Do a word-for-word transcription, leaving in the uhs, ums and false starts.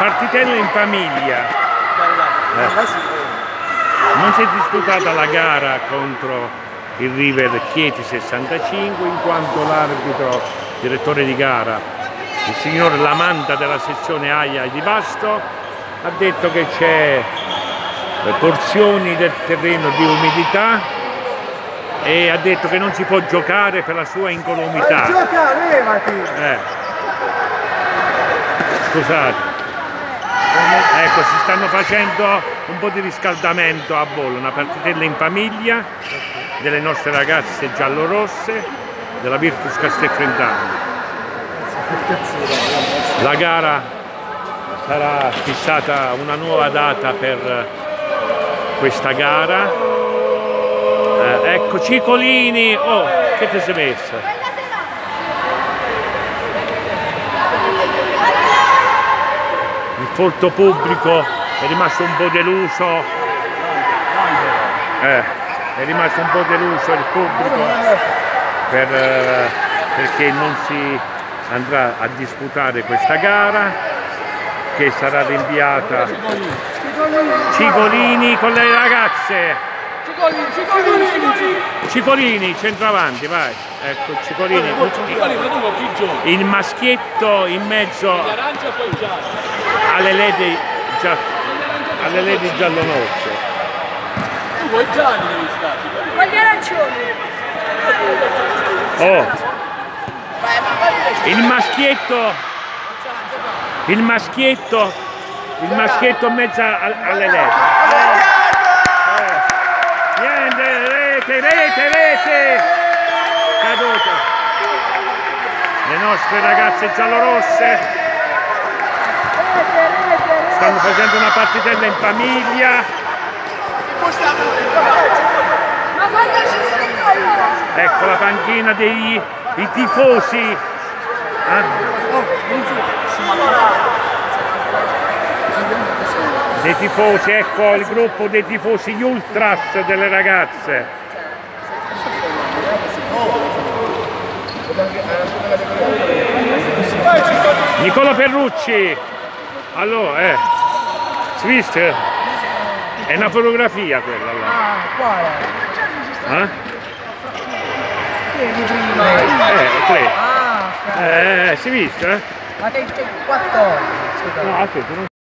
partitella in famiglia. Eh. Non si è disputata la gara contro il River Chieti sessantacinque in quanto l'arbitro, direttore di gara, il signor Lamanta della sezione Aia di Vasto, ha detto che c'è porzioni del terreno di umidità e ha detto che non si può giocare per la sua incolumità. Eh. Scusate. Ecco, si stanno facendo un po' di riscaldamento a volo, una partitella in famiglia delle nostre ragazze giallorosse della Virtus Castelfrentano. La gara sarà fissata una nuova data per questa gara. Eh, ecco, Cicolini, oh, che ti sei messa? Il folto pubblico è rimasto un po' deluso, eh, è rimasto un po' deluso il pubblico per, eh, perché non si andrà a disputare questa gara che sarà rinviata. Cicolini con le ragazze. Cicolini, centravanti, vai. Ecco, Cicolini. Il maschietto in mezzo alle ledi, gia, alle ledi giallorosse. Tu vuoi gialli devi stare. Con gli arancioni. Oh. Il maschietto, il maschietto, il maschietto in mezzo alle ledi. Niente, rete, rete, rete! Caduto. Le nostre ragazze giallorosse stanno facendo una partitella in famiglia. Ecco la panchina dei i tifosi. Eh? Dei tifosi, ecco il gruppo dei tifosi gli ultras delle ragazze. Nicola Perrucci, allora, eh, si viste? È una fotografia quella là. Ah, quale? Eh? Eh, tre. Ah, Eh, si viste? ma te quattordici. No, aspetta, non